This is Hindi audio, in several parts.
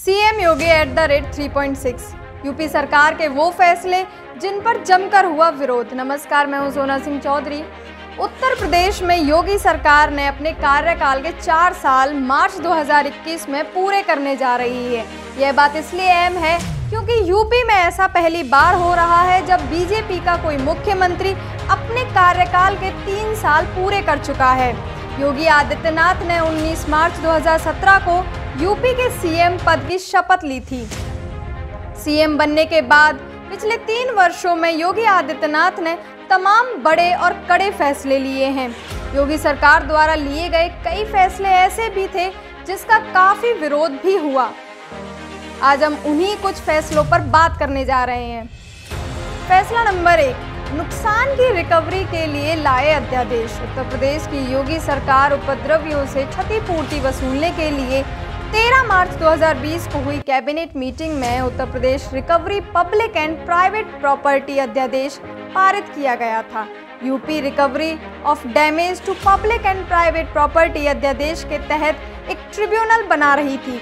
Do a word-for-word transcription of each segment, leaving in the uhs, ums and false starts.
CM Yogi at the rate three point six, UP सरकार के वो फैसले जिन पर जमकर हुआ विरोध। नमस्कार, मैं हूं सोना सिंह चौधरी। उत्तर प्रदेश में योगी सरकार ने अपने कार्यकाल के चार साल मार्च दो हज़ार इक्कीस में पूरे करने जा रही है। यह बात इसलिए अहम है क्योंकि यूपी में ऐसा पहली बार हो रहा है जब बीजेपी का कोई मुख्यमंत्री अपने कार्यकाल के तीन साल पूरे कर चुका है। योगी आदित्यनाथ ने उन्नीस मार्च दो हज़ार सत्रह को यूपी के सीएम पद की शपथ ली थी। सीएम बनने के बाद पिछले तीन वर्षों में योगी आदित्यनाथ ने तमाम बड़े और कड़े फैसले लिए हैं। योगी सरकार द्वारा लिए गए कई फैसले ऐसे भी थे जिसका काफी विरोध भी हुआ। आज हम उन्हीं कुछ फैसलों पर बात करने जा रहे हैं। फैसला नंबर एक, नुकसान की रिकवरी के लिए लाए अध्यादेश। उत्तर प्रदेश की योगी सरकार उपद्रवियों से क्षतिपूर्ति वसूलने के लिए तेरह मार्च दो हज़ार बीस को हुई कैबिनेट मीटिंग में Uttar Pradesh recovery public and private property अध्यादेश पारित किया गया था। UP recovery of damage to public and private property अध्यादेश के तहत एक ट्रिब्यूनल बना रही थी।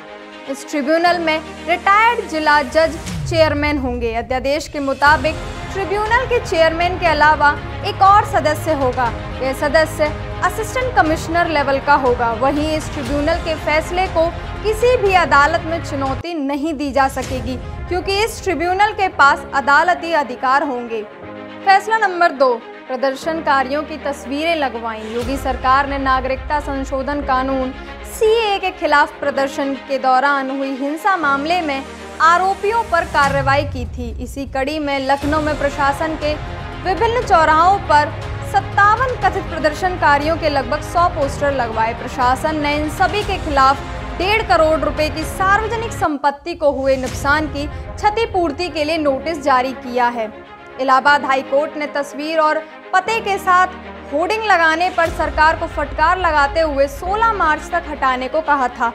इस ट्रिब्यूनल में रिटायर्ड जिला जज चेयरमैन होंगे। अध्यादेश के मुताबिक ट्रिब्यूनल के चेयरमैन के अलावा एक और सदस्य होगा। यह सदस्य असिस्टेंट कमिश्नर लेवल का होगा। वहीं इस ट्रिब्यूनल के फैसले को किसी भी अदालत में चुनौती नहीं दी जा सकेगी क्योंकि इस ट्रिब्यूनल के पास अदालती अधिकार होंगे। फैसला नंबर दो, प्रदर्शनकारियों की तस्वीरें लगवाई। योगी सरकार ने नागरिकता संशोधन कानून सीएए के खिलाफ प्रदर्शन के दौरान हुई हिंसा मामले में आरोपियों पर कार्रवाई की थी। इसी कड़ी में लखनऊ में प्रशासन के विभिन्न चौराहों पर सत्तावन कथित प्रदर्शनकारियों के लगभग सौ पोस्टर लगवाए। प्रशासन ने इन सभी के खिलाफ डेढ़ करोड़ रुपए की सार्वजनिक संपत्ति को हुए नुकसान की क्षतिपूर्ति के लिए नोटिस जारी किया है। इलाहाबाद हाई कोर्ट ने तस्वीर और पते के साथ होर्डिंग लगाने पर सरकार को फटकार लगाते हुए सोलह मार्च तक हटाने को कहा था,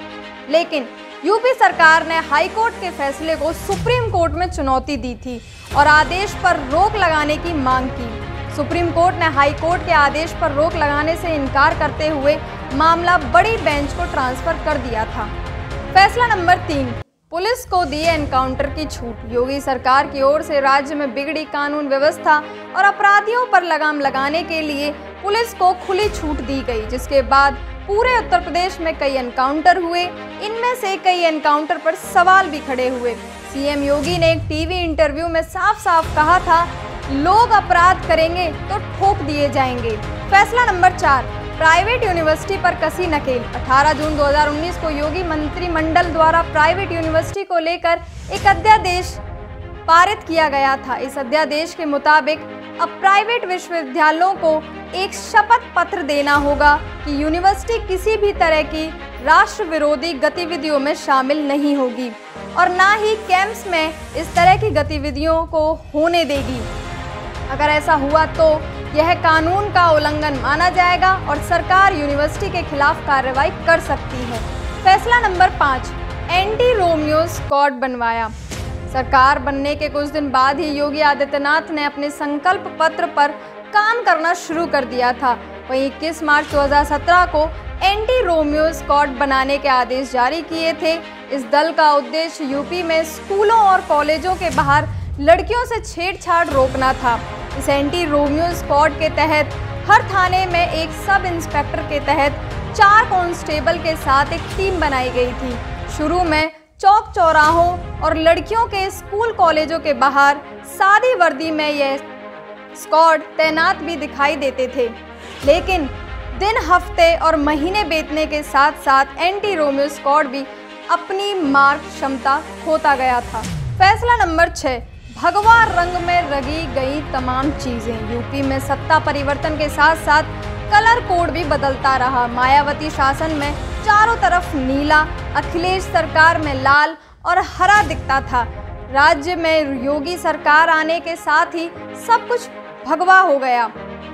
लेकिन यूपी सरकार ने हाई कोर्ट के फैसले को सुप्रीम कोर्ट में चुनौती दी थी और आदेश पर रोक लगाने की मांग की। सुप्रीम कोर्ट ने हाई कोर्ट के आदेश पर रोक लगाने से इनकार करते हुए मामला बड़ी बेंच को ट्रांसफर कर दिया था। फैसला नंबर तीन, पुलिस को दी एनकाउंटर की छूट। योगी सरकार की ओर से राज्य में बिगड़ी कानून व्यवस्था और अपराधियों पर लगाम लगाने के लिए पुलिस को खुली छूट दी गई, जिसके बाद पूरे उत्तर प्रदेश में कई एनकाउंटर हुए। इनमें से कई एनकाउंटर पर सवाल भी खड़े हुए। सीएम योगी ने एक टीवी इंटरव्यू में साफ साफ कहा था, लोग अपराध करेंगे तो ठोक दिए जाएंगे। फैसला नंबर चार, प्राइवेट यूनिवर्सिटी पर कसी नकेल। अठारह जून दो हज़ार उन्नीस को योगी मंत्रिमंडल द्वारा प्राइवेट यूनिवर्सिटी को लेकर एक अध्यादेश पारित किया गया था। इस अध्यादेश के मुताबिक अब प्राइवेट विश्वविद्यालयों को एक शपथ पत्र देना होगा कि यूनिवर्सिटी किसी भी तरह की राष्ट्र विरोधी गतिविधियों में शामिल नहीं होगी और ना ही कैंप्स में इस तरह की गतिविधियों को होने देगी। अगर ऐसा हुआ तो यह कानून का उल्लंघन माना जाएगा और सरकार यूनिवर्सिटी के खिलाफ कार्रवाई कर सकती है। फैसला नंबर पाँच, एंटी रोमियो स्क्वाड बनवाया। सरकार बनने के कुछ दिन बाद ही योगी आदित्यनाथ ने अपने संकल्प पत्र पर काम करना शुरू कर दिया था। वहीं इक्कीस मार्च दो हज़ार सत्रह को एंटी रोमियो स्क्वाड बनाने के आदेश जारी किए थे। इस दल का उद्देश्य यूपी में स्कूलों और कॉलेजों के बाहर लड़कियों से छेड़छाड़ रोकना था। इस एंटी रोमियो स्क्वाड के तहत हर थाने में एक सब इंस्पेक्टर के तहत चार कांस्टेबल के साथ एक टीम बनाई गई थी। शुरू में चौक चौराहों और लड़कियों के स्कूल कॉलेजों के बाहर सादी वर्दी में यह स्क्वाड तैनात भी दिखाई देते थे, लेकिन दिन, हफ्ते और महीने बीतने के साथ साथ एंटी रोमियो स्क्वाड भी अपनी मार्क क्षमता खोता गया था। फैसला नंबर छः, भगवा रंग में रंगी गई तमाम चीज़ें। यूपी में सत्ता परिवर्तन के साथ साथ कलर कोड भी बदलता रहा। मायावती शासन में चारों तरफ नीला, अखिलेश सरकार में लाल और हरा दिखता था। राज्य में योगी सरकार आने के साथ ही सब कुछ भगवा हो गया।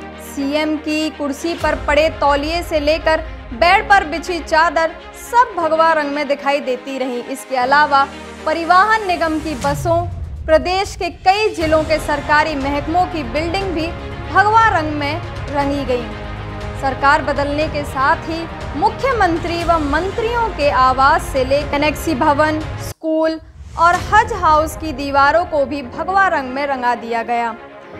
सीएम की कुर्सी पर पड़े तौलिए से लेकर बेड पर बिछी चादर सब भगवा रंग में दिखाई देती रही। इसके अलावा परिवहन निगम की बसों, प्रदेश के कई जिलों के सरकारी महकमों की बिल्डिंग भी भगवा रंग में रंगी गई। सरकार बदलने के साथ ही मुख्यमंत्री व मंत्रियों के आवास से लेकर एनेक्सी भवन, स्कूल और हज हाउस की दीवारों को भी भगवा रंग में रंगा दिया गया।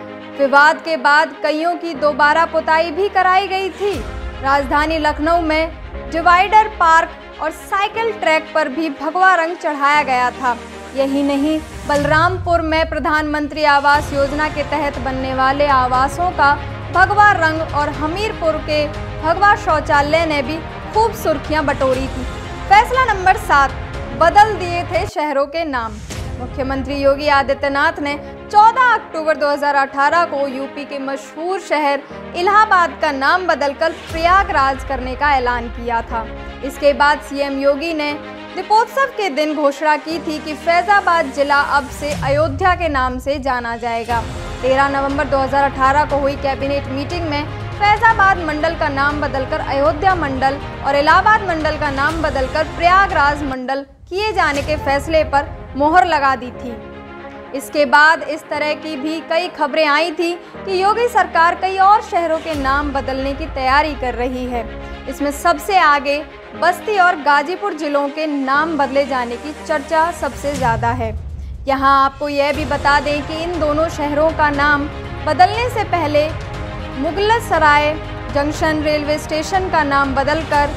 विवाद के बाद कईयों की दोबारा पुताई भी कराई गई थी। राजधानी लखनऊ में डिवाइडर, पार्क और साइकिल ट्रैक पर भी भगवा रंग चढ़ाया गया था। यही नहीं, बलरामपुर में प्रधानमंत्री आवास योजना के तहत बनने वाले आवासों का भगवा रंग और हमीरपुर के भगवा शौचालय ने भी खूब सुर्खियां बटोरी थी। फैसला नंबर सात, बदल दिए थे शहरों के नाम। मुख्यमंत्री योगी आदित्यनाथ ने चौदह अक्टूबर दो हज़ार अठारह को यूपी के मशहूर शहर इलाहाबाद का नाम बदलकर प्रयागराज करने का ऐलान किया था। इसके बाद सीएम योगी ने दीपोत्सव के दिन घोषणा की थी कि फैजाबाद जिला अब से अयोध्या के नाम से जाना जाएगा। तेरह नवंबर दो हज़ार अठारह को हुई कैबिनेट मीटिंग में फैजाबाद मंडल का नाम बदलकर अयोध्या मंडल और इलाहाबाद मंडल का नाम बदलकर प्रयागराज मंडल किए जाने के फैसले पर मोहर लगा दी थी। इसके बाद इस तरह की भी कई खबरें आई थी कि योगी सरकार कई और शहरों के नाम बदलने की तैयारी कर रही है। इसमें सबसे आगे बस्ती और गाजीपुर जिलों के नाम बदले जाने की चर्चा सबसे ज़्यादा है। यहाँ आपको यह भी बता दें कि इन दोनों शहरों का नाम बदलने से पहले मुगलसराय जंक्शन रेलवे स्टेशन का नाम बदलकर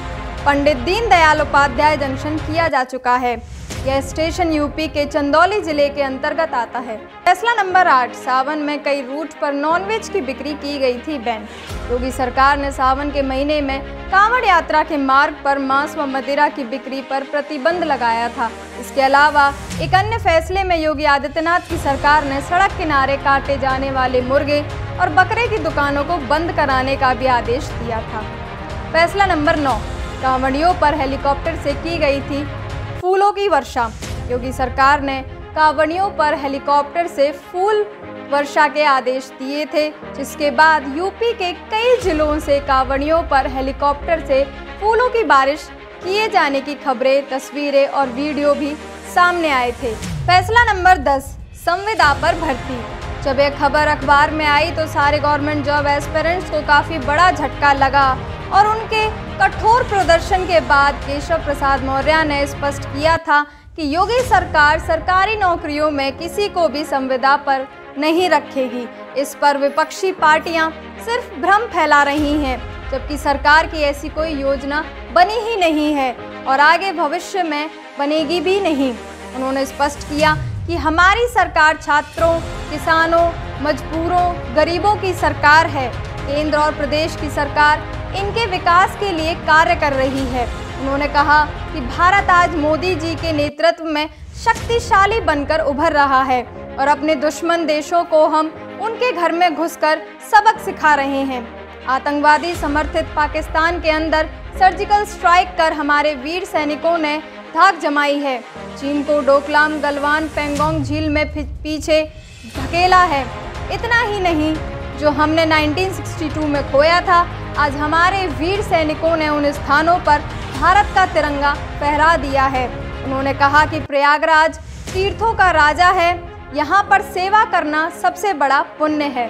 पंडित दीनदयाल उपाध्याय जंक्शन किया जा चुका है। यह स्टेशन यूपी के चंदौली जिले के अंतर्गत आता है। फैसला नंबर आठ, सावन में कई रूट पर नॉनवेज की बिक्री की गई थी बैन। योगी सरकार ने सावन के महीने में कांवड़ यात्रा के मार्ग पर मांस व मदिरा की बिक्री पर प्रतिबंध लगाया था। इसके अलावा एक अन्य फैसले में योगी आदित्यनाथ की सरकार ने सड़क किनारे काटे जाने वाले मुर्गे और बकरे की दुकानों को बंद कराने का भी आदेश दिया था। फैसला नंबर नौ, कांवड़ियों पर हेलीकॉप्टर से की गई थी फूलों की वर्षा। योगी सरकार ने कांवड़ियों पर हेलीकॉप्टर से फूल वर्षा के आदेश दिए थे, जिसके बाद यूपी के कई जिलों से कांवड़ियों पर हेलीकॉप्टर से फूलों की बारिश किए जाने की खबरें, तस्वीरें और वीडियो भी सामने आए थे। फैसला नंबर दस, संविदा पर भर्ती। जब यह खबर अखबार में आई तो सारे गवर्नमेंट जॉब एस्पिरेंट्स को काफ़ी बड़ा झटका लगा और उनके कठोर प्रदर्शन के बाद केशव प्रसाद मौर्य ने स्पष्ट किया था कि योगी सरकार सरकारी नौकरियों में किसी को भी संविदा पर नहीं रखेगी। इस पर विपक्षी पार्टियां सिर्फ भ्रम फैला रही हैं, जबकि सरकार की ऐसी कोई योजना बनी ही नहीं है और आगे भविष्य में बनेगी भी नहीं। उन्होंने स्पष्ट किया कि हमारी सरकार छात्रों, किसानों, मजदूरों, गरीबों की सरकार है। केंद्र और प्रदेश की सरकार इनके विकास के लिए कार्य कर रही है। उन्होंने कहा कि भारत आज मोदी जी के नेतृत्व में शक्तिशाली बनकर उभर रहा है और अपने दुश्मन देशों को हम उनके घर में घुसकर सबक सिखा रहे हैं। आतंकवादी समर्थित पाकिस्तान के अंदर सर्जिकल स्ट्राइक कर हमारे वीर सैनिकों ने धाक जमाई है। चीन को डोकलाम, गलवान, पेंगोंग झील में पीछे धकेला है। इतना ही नहीं, जो हमने उन्नीस सौ बासठ में खोया था, आज हमारे वीर सैनिकों ने उन स्थानों पर भारत का तिरंगा फहरा दिया है। उन्होंने कहा कि प्रयागराज तीर्थों का राजा है, यहाँ पर सेवा करना सबसे बड़ा पुण्य है।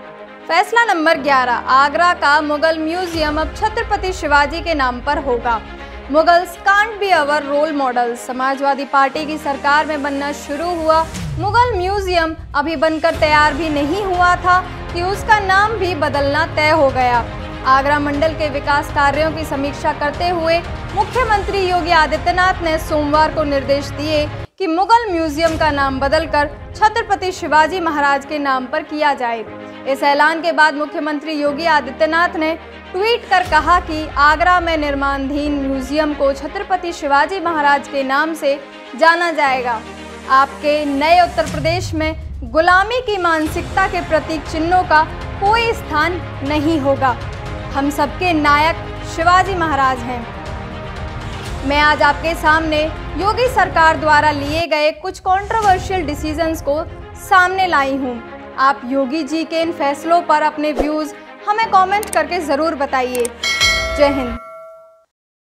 फैसला नंबर ग्यारह, आगरा का मुगल म्यूजियम अब छत्रपति शिवाजी के नाम पर होगा। Mughals can't be our role model. Samajwadi party की सरकार में बनना शुरू हुआ मुगल म्यूजियम अभी बनकर तैयार भी नहीं हुआ था कि उसका नाम भी बदलना तय हो गया। आगरा मंडल के विकास कार्यों की समीक्षा करते हुए मुख्यमंत्री योगी आदित्यनाथ ने सोमवार को निर्देश दिए कि मुगल म्यूजियम का नाम बदलकर छत्रपति शिवाजी महाराज के नाम पर किया जाए। इस ऐलान के बाद मुख्यमंत्री योगी आदित्यनाथ ने ट्वीट कर कहा कि आगरा में निर्माणाधीन म्यूजियम को छत्रपति शिवाजी महाराज के नाम से जाना जाएगा। आपके नए उत्तर प्रदेश में गुलामी की मानसिकता के प्रतीक चिन्हों का कोई स्थान नहीं होगा। हम सबके नायक शिवाजी महाराज हैं। मैं आज आपके सामने योगी सरकार द्वारा लिए गए कुछ कंट्रोवर्शियल डिसीजंस को सामने लाई हूँ। आप योगी जी के इन फैसलों पर अपने व्यूज़ हमें कमेंट करके ज़रूर बताइए। जय हिंद।